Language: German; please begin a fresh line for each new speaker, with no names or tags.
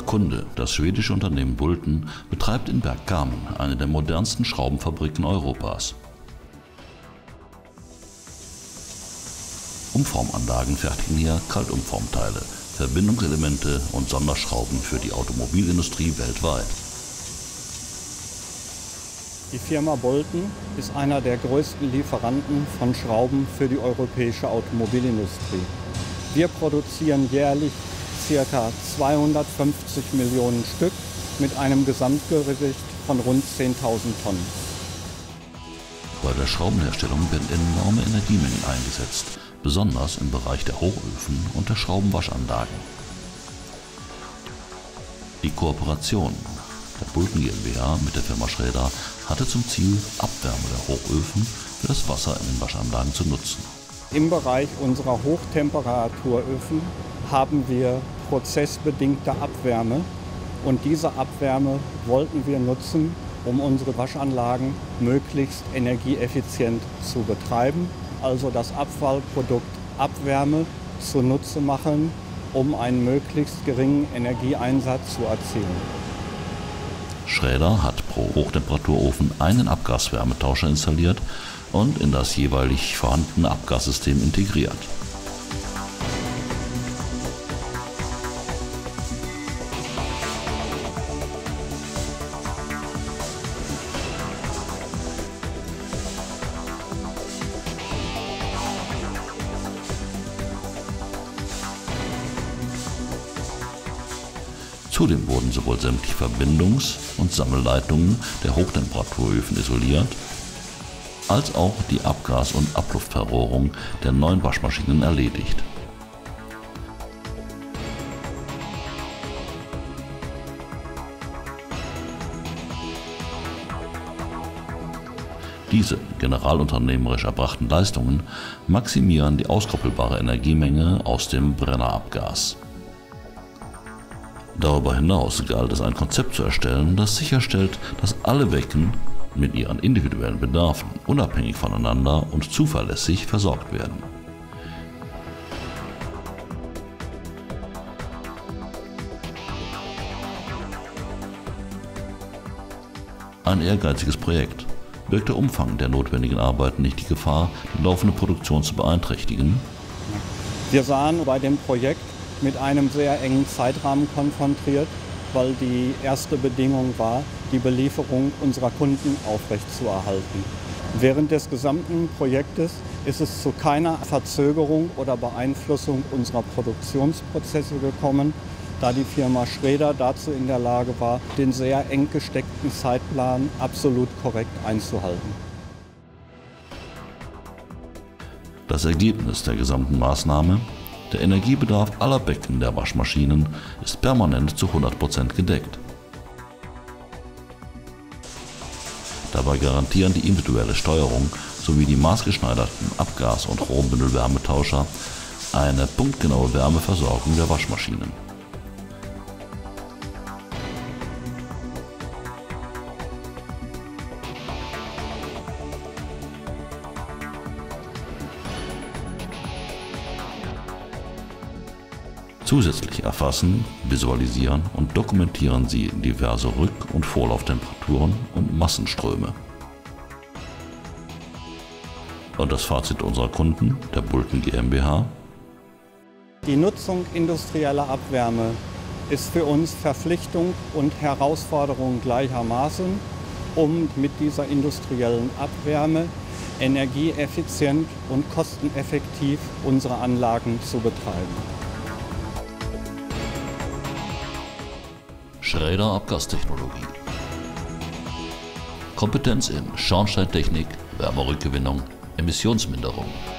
Kunde, das schwedische Unternehmen Bulten, betreibt in Bergkamen eine der modernsten Schraubenfabriken Europas. Umformanlagen fertigen hier Kaltumformteile, Verbindungselemente und Sonderschrauben für die Automobilindustrie weltweit.
Die Firma Bulten ist einer der größten Lieferanten von Schrauben für die europäische Automobilindustrie. Wir produzieren jährlich ca. 250 Millionen Stück mit einem Gesamtgewicht von rund 10.000 Tonnen.
Bei der Schraubenherstellung werden enorme Energiemengen eingesetzt, besonders im Bereich der Hochöfen und der Schraubenwaschanlagen. Die Kooperation der Bulten GmbH mit der Firma Schraeder hatte zum Ziel, Abwärme der Hochöfen für das Wasser in den Waschanlagen zu nutzen.
Im Bereich unserer Hochtemperaturöfen haben wir prozessbedingte Abwärme und diese Abwärme wollten wir nutzen, um unsere Waschanlagen möglichst energieeffizient zu betreiben, also das Abfallprodukt Abwärme zunutze machen, um einen möglichst geringen Energieeinsatz zu erzielen.
Schraeder hat pro Hochtemperaturofen einen Abgaswärmetauscher installiert und in das jeweilig vorhandene Abgassystem integriert. Zudem wurden sowohl sämtliche Verbindungs- und Sammelleitungen der Hochtemperaturöfen isoliert, als auch die Abgas- und Abluftverrohrung der neuen Waschmaschinen erledigt. Diese generalunternehmerisch erbrachten Leistungen maximieren die auskoppelbare Energiemenge aus dem Brennerabgas. Darüber hinaus galt es, ein Konzept zu erstellen, das sicherstellt, dass alle Becken mit ihren individuellen Bedarfen unabhängig voneinander und zuverlässig versorgt werden. Ein ehrgeiziges Projekt. Birgt der Umfang der notwendigen Arbeiten nicht die Gefahr, die laufende Produktion zu beeinträchtigen?
Wir sahen bei dem Projekt mit einem sehr engen Zeitrahmen konfrontiert, weil die erste Bedingung war, die Belieferung unserer Kunden aufrechtzuerhalten. Während des gesamten Projektes ist es zu keiner Verzögerung oder Beeinflussung unserer Produktionsprozesse gekommen, da die Firma Schraeder dazu in der Lage war, den sehr eng gesteckten Zeitplan absolut korrekt einzuhalten.
Das Ergebnis der gesamten Maßnahme: der Energiebedarf aller Becken der Waschmaschinen ist permanent zu 100% gedeckt. Dabei garantieren die individuelle Steuerung sowie die maßgeschneiderten Abgas- und Chrombündel-Wärmetauscher eine punktgenaue Wärmeversorgung der Waschmaschinen. Zusätzlich erfassen, visualisieren und dokumentieren sie diverse Rück- und Vorlauftemperaturen und Massenströme. Und das Fazit unserer Kunden, der Bulten GmbH:
Die Nutzung industrieller Abwärme ist für uns Verpflichtung und Herausforderung gleichermaßen, um mit dieser industriellen Abwärme energieeffizient und kosteneffektiv unsere Anlagen zu betreiben.
Schraeder Abgastechnologie. Kompetenz in Schornsteintechnik, Wärmerückgewinnung, Emissionsminderung.